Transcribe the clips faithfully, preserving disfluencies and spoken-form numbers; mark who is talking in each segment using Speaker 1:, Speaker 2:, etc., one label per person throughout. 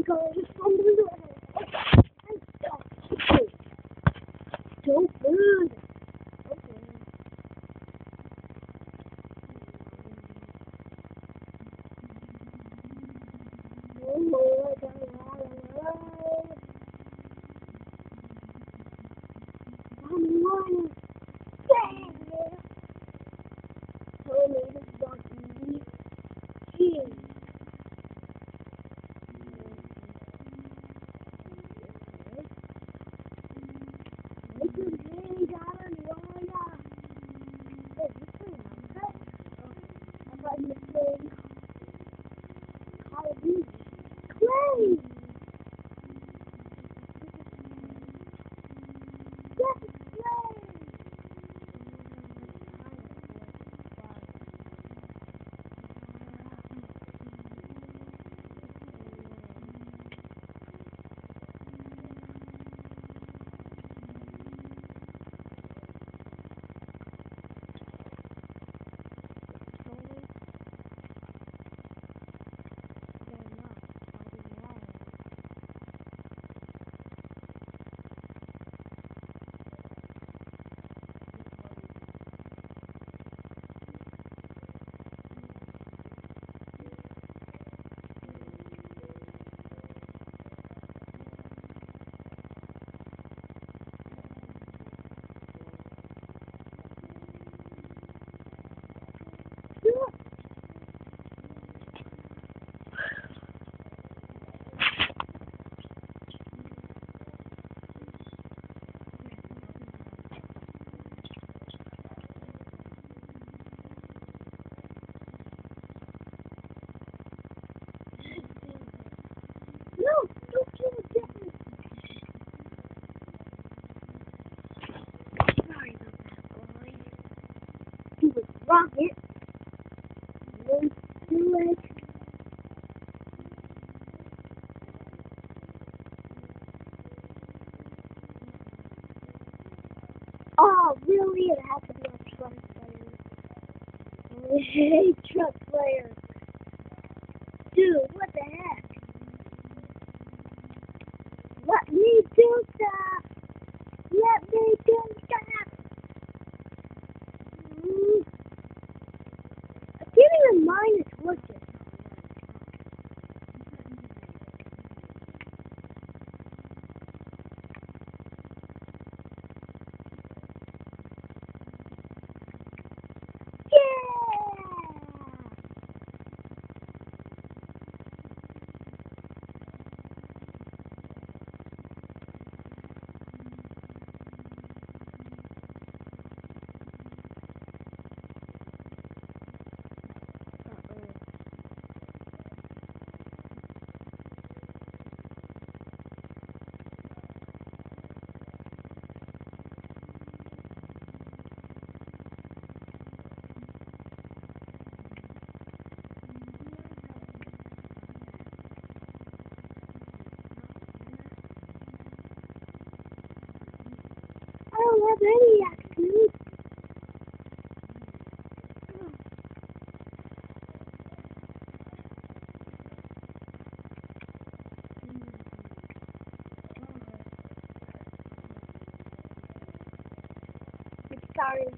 Speaker 1: go from the and stop. Don't food. I'm running. Tell me this donkey. Jeez. Clay! Yes, Clay! No, don't kill the difference. Sorry about that, boy. Do it, rocket. Let's do it. Oh, really? It has to be a truck player. I hate truck players. Dude, what the heck? Let me do that! Let me do that! Mm. I can't even mind it's working. I don't have any actions. It started.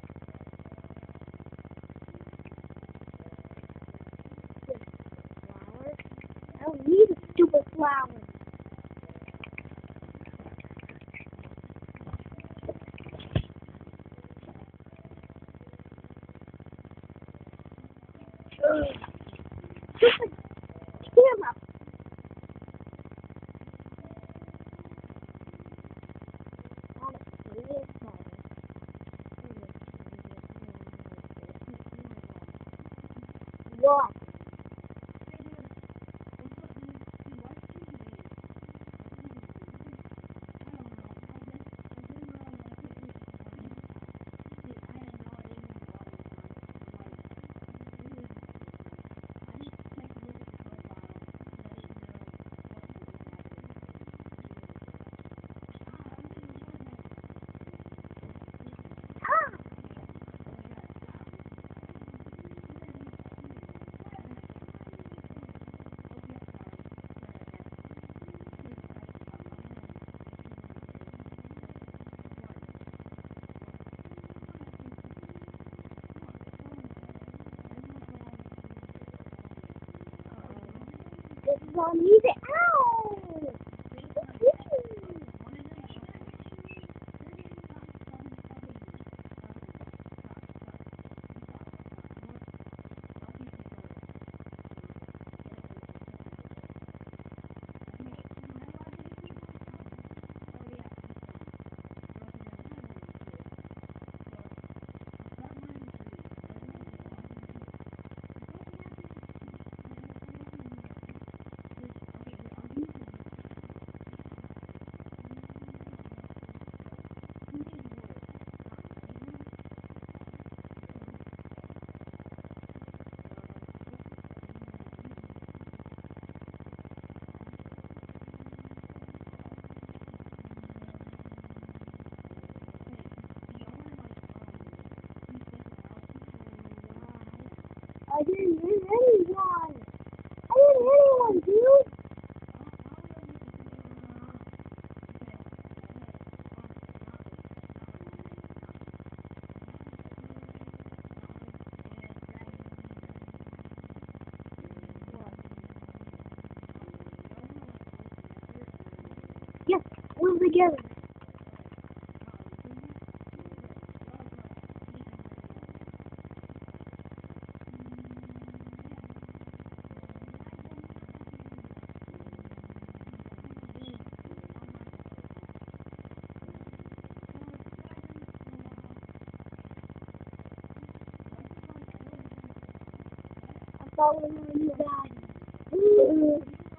Speaker 1: Flower. I don't need a stupid flower. Stupid camera. What? this is all music. Ow! I didn't hit anyone. I didn't hit anyone, dude. Yes, we're together. Following you guys. Ooh.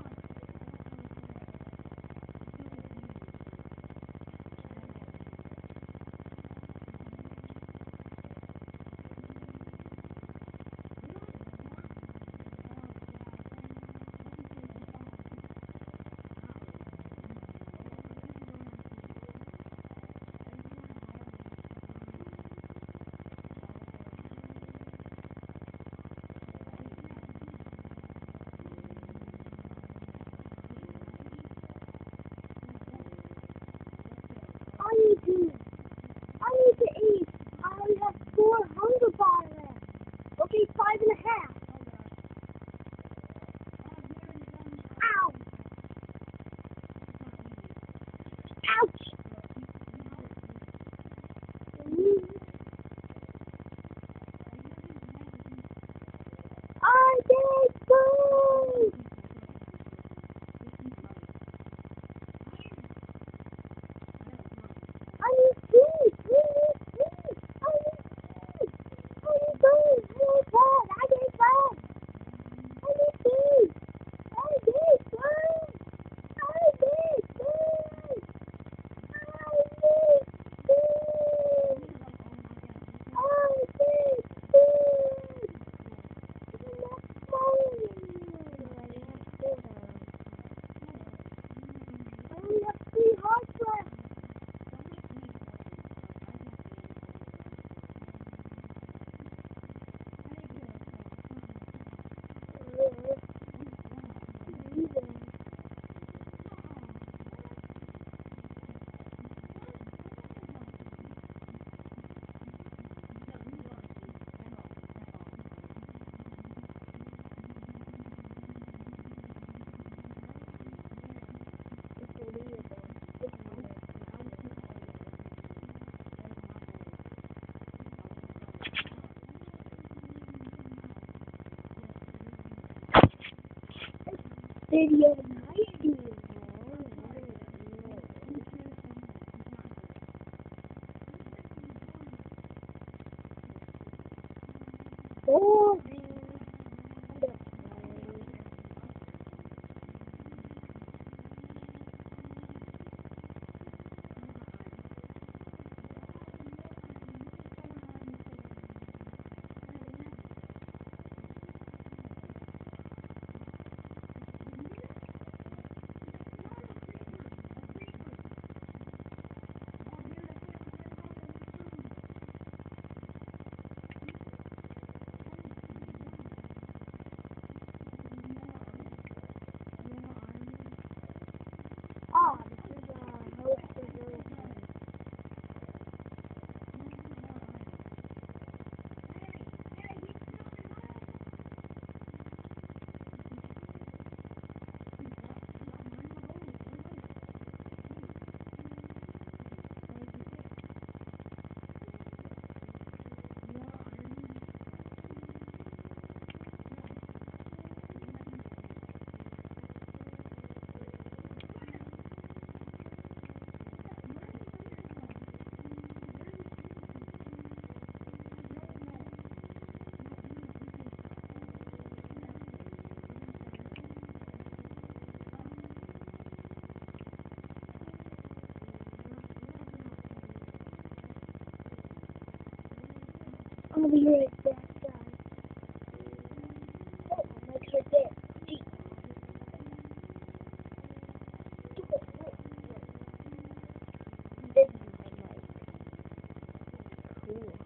Speaker 1: I need to, I need to eat. I only have four hunger bars left. Okay, five and a half. Ow! Ouch! I did food! I need food! I need food! I need food! I need food! I need food! I need food! I need food! I need food! I need food! I need food! I need food! I only have three hearts left. Video ninety. Oh. I'll be right back, guys. Oh, my mic's right there. Gee. This is my mic. Cool.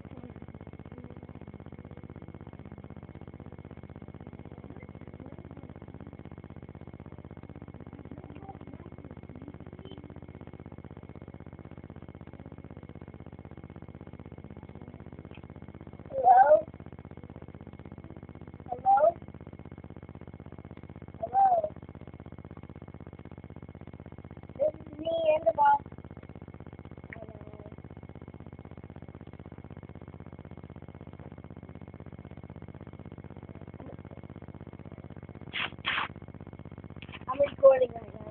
Speaker 1: Hello? Hello? Hello? This is me and the boss. Hello. I'm recording right now.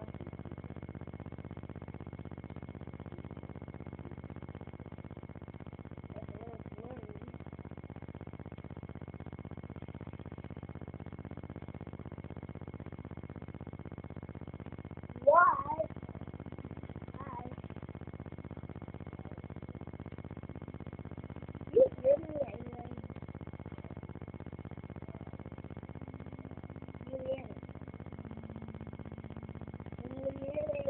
Speaker 1: Why? Hi. You hear me anyway? You hear me? Can you hear me?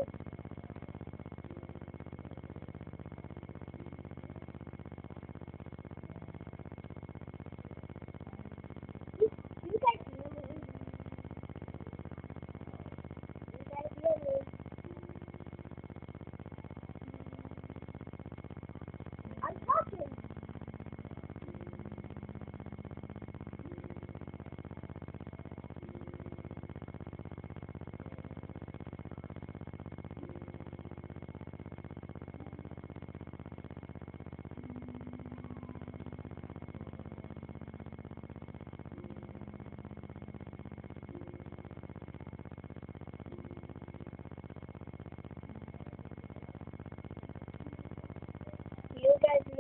Speaker 1: You, you guys hear me? You guys hear me? I'm talking. You guys